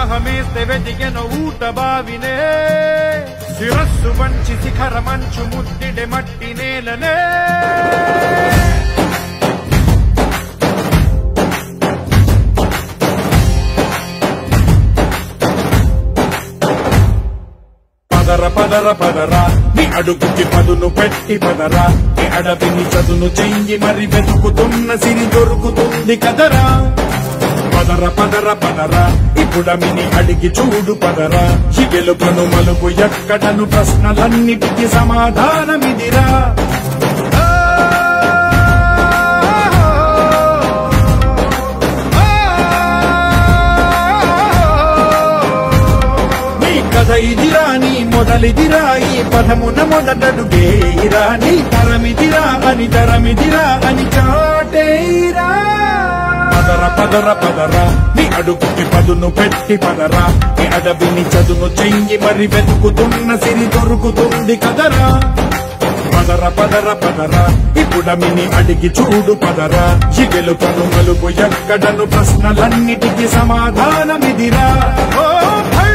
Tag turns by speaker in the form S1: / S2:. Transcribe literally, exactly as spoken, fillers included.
S1: దాహమేస్తే వెతికెను ఊట బావినే శిరస్సు వంచి శిఖర మంచు ముద్దిడే మట్టి నేలనే పదర పదర పదరా నీ అడుగుకి పదును పెట్టి పదరా నీ అడవిని చదును చెయ్యి మరి వెతుకుతున్న సిరి దొరుకుతుంది కదరా పదర పదర పదరా ఇప్పుడమిని అడిగి చూడు పదరా ఈ గెలుపును మలుపు ఎక్కడను ప్రశ్నలన్నిటికీ సమాధానమిదిరా ఇదిరా నీ మొదలిదిరా ఈ పదమున మొదటడుగేరా నీ తరమిదిరా అని తరమిదిరా అని చాటేరా పదర పదర పదరా నీ అడుగుకి పదును పెట్టి పదరా నీ అడవిని చదును చెయ్యి మరి వెతుకుతున్న సిరి దొరుకుతుంది కదరా పదర పదర పదరా ఇప్పుడమిని అడిగి చూడు పదరా ఈ గెలుపును మలుపు ఎక్కడను ప్రశ్నలన్నిటికీ సమాధానమిదిరా ఓ